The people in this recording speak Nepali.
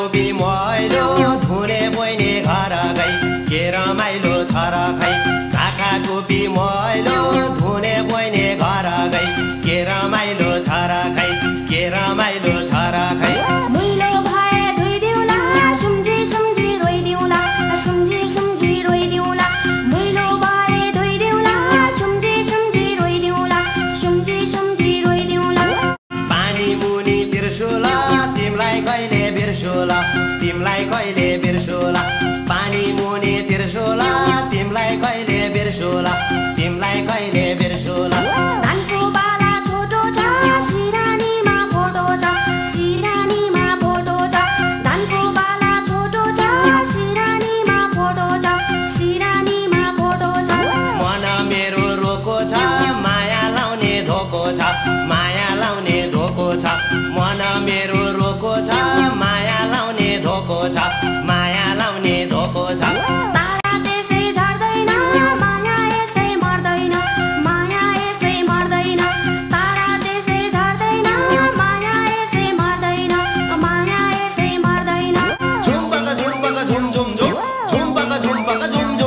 टोपी मैलो धुने बोइने घर गई के रमाइलो छ र खै ढाका टोपी मैलो धुने बोइने घर गई के रमाइलो छ र खै के रमाइलो छ र खै मैलो भए धोइदिउला सुम्झी सुम्झी रोइदिउला सुम्झी सुम्झी रोइदिउला मैलो भए धोइदिउला सुम्झी सुम्झी रोइदिउला सुम्झी सुम्झी रोइदिउला पानी मुनि तिर्सुला तिमलाई कहिले बिर्सुला तिमलाई कहिले बिर्सुला पानी मुनि तिर्सुला तिमलाई कहिले बिर्सुला तिमलाई कहिले बिर्सुला धानको बाला छोटो छ सिरानीमा फोटो छ सिरानीमा फोटो छ धानको बाला छोटो छ सिरानीमा फोटो छ सिरानीमा फोटो छ मन मेरो रोको छ माया लाउने धोको छ माया लाउने धोको छ मन मेरो रोको छ माया लाउने धोको छ माया लाउने धोको छ तारा त्यसै झर्दैन माया यसै मर्दैन माया यसै मर्दैन तारा त्यसै झर्दैन माया यसै मर्दैन माया यसै मर्दैन झुम्पका झुम्पका झुम झुम झुम झुम्पका झुम्पका झुम झुम